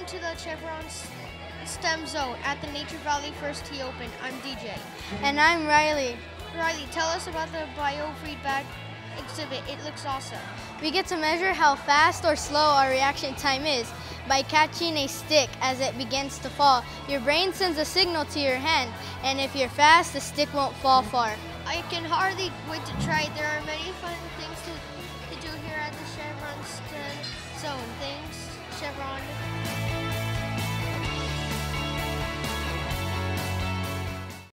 to the Chevron STEM Zone at the Nature Valley First Tee Open. I'm DJ. And I'm Riley. Riley, tell us about the biofeedback exhibit. It looks awesome. We get to measure how fast or slow our reaction time is by catching a stick as it begins to fall. Your brain sends a signal to your hand, and if you're fast, the stick won't fall far. I can hardly wait to try it. There are many fun things to do here at the Chevron STEM Zone. Thanks, Chevron.